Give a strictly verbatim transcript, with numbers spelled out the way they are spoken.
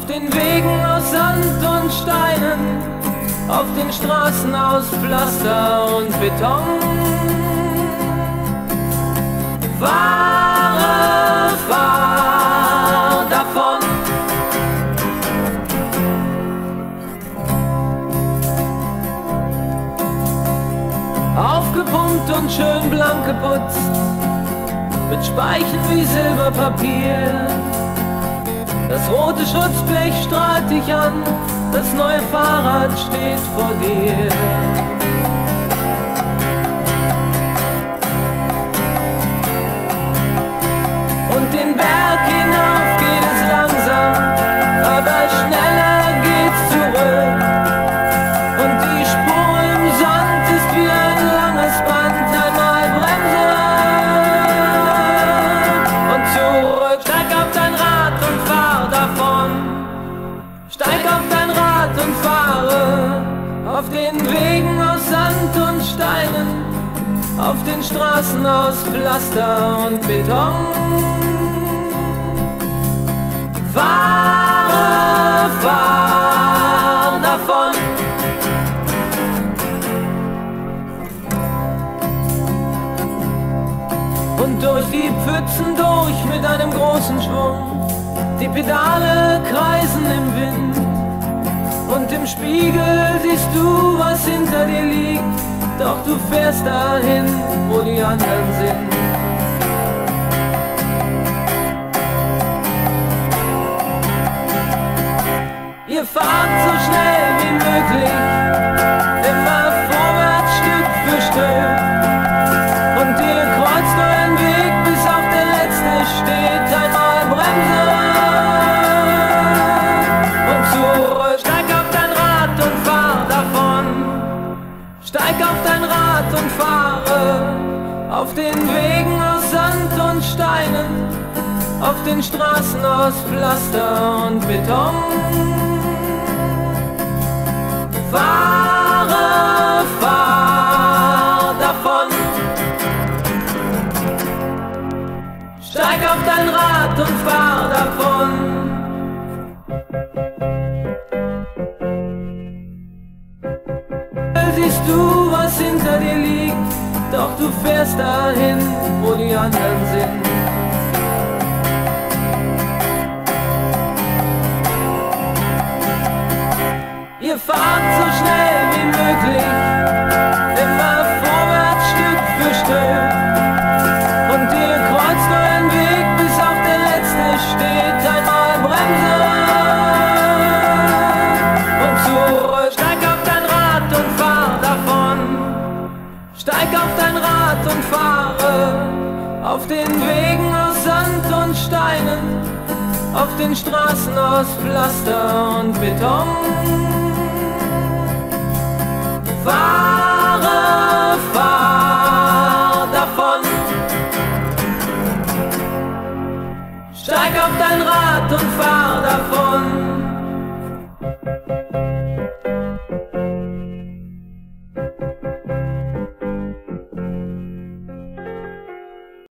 den Wegen aus Sand und Steinen, auf den Straßen aus Pflaster und Beton. Fahre, fahr davon. Aufgepumpt und schön blank geputzt, mit Speichen wie Silberpapier. Das rote Schutzblech strahlt dich an, das neue Fahrrad steht vor dir. Und den Berg hinauf geht es langsam, aber schneller geht's zurück. Und die Spur im Sand ist wie ein langes Band, einmal bremsen und zurück. Steig auf dein Rad und fahr davon. Steig auf dein Rad und fahre auf den Wegen aus Sand und Steinen, auf den Straßen aus Pflaster und Beton. Fahre, fahr davon. Und durch die Pfützen durch mit einem großen Schwung, die Pedale kreisen im Wind. Und im Spiegel siehst du, was hinter dir liegt, doch du fährst dahin, wo die anderen sind. Ihr fahrt so schnell wie möglich, immer vorwärts Stück für Stück. Und ihr kreuzt euren Weg, bis auf der letzte steht, einmal bremsen und zurück. Steig auf dein Rad und fahr davon. Steig auf dein Rad und fahre auf den Wegen aus Sand und Steinen, auf den Straßen aus Pflaster und Beton. Fahre, fahr davon. Steig auf dein Rad und fahr davon. Siehst du, was hinter dir liegt, doch du fährst dahin, wo die anderen sind. Ihr fahrt so schnell wie möglich, immer vorwärts Stück für Stück. Und ihr kreuzt euren Weg, bis auf der letzte steht, einmal bremsen und zurück. Steig auf dein Rad und fahr davon. Steig auf dein Rad und fahre auf den Wegen aus Sand und Steinen, auf den Straßen aus Pflaster und Beton. Fahre